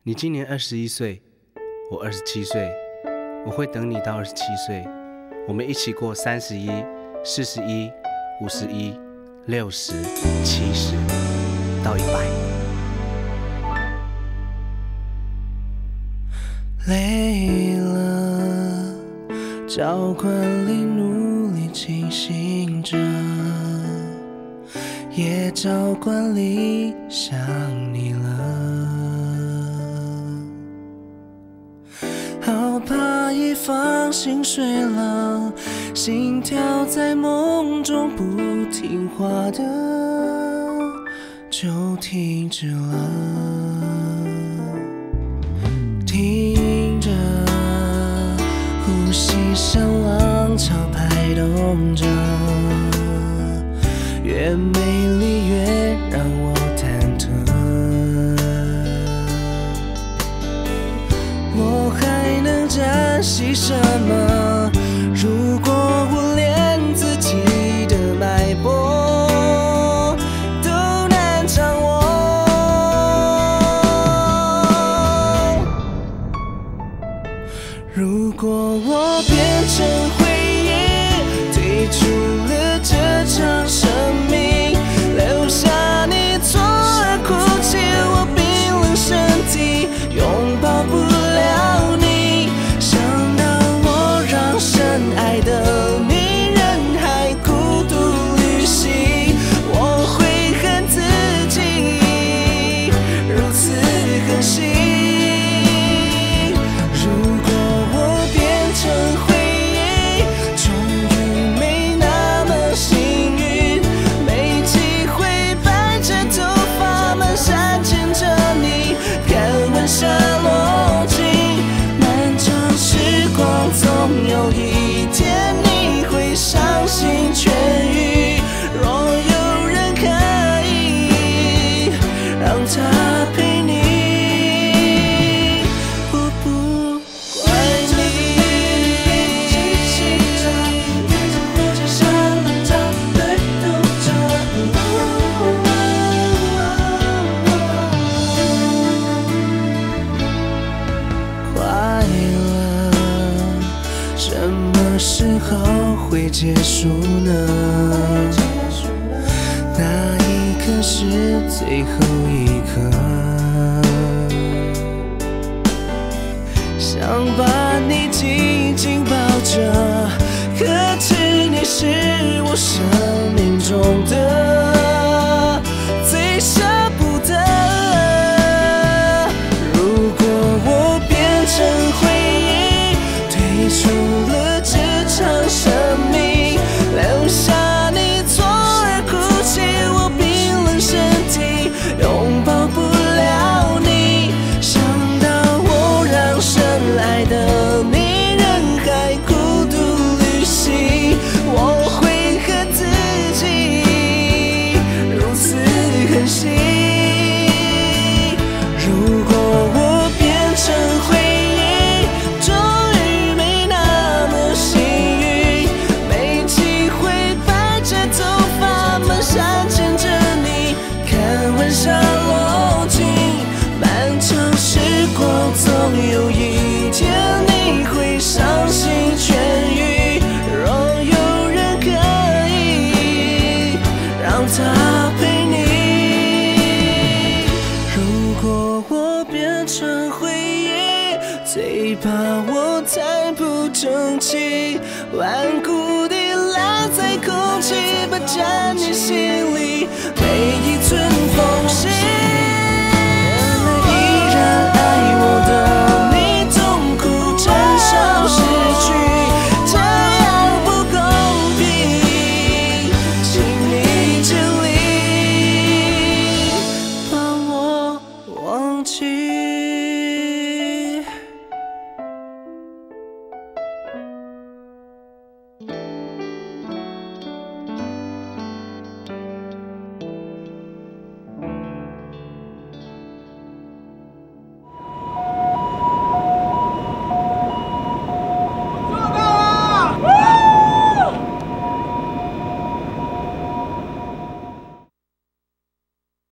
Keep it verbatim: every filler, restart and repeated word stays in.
你今年二十一岁，我二十七岁，我会等你到二十七岁，我们一起过三十一、四十一、五十一、六十、七十到一百。 累了，教官里努力清醒着，也教官里想你了。好怕一放心睡了，心跳在梦中不听话的就停止了。听着呼吸像浪潮拍动着，越美丽越让我忐忑。我还能珍惜什么？如果我连自己的脉搏都难掌握，如果我变成回忆，退出了这场生命，留下你错而哭泣，我冰冷身体拥抱不了你。想到我让深爱的你人海孤独旅行，我会恨自己如此狠心。下落尽，漫长时光，总有一天你会伤心痊愈。若有人可以让他陪你，我不怪你。什么时候会结束呢？那一刻是最后一刻，想把你紧紧抱着，可知你是我生命中的最舍不得。如果我变成回忆，退出了这场生命，留下你错而哭泣，我冰冷身体拥抱不了你。想到我让深爱的你人海孤独旅行，我会恨自己如此狠心。如果我变成回忆，终于没那么幸运，没机会白着头发蹒跚牵着你，看晚霞落尽。漫长时光，总有一天你会伤心痊愈。若有人可以让他陪你，如果我变成回忆，最怕我太不争气，顽固地赖在空气，霸占你心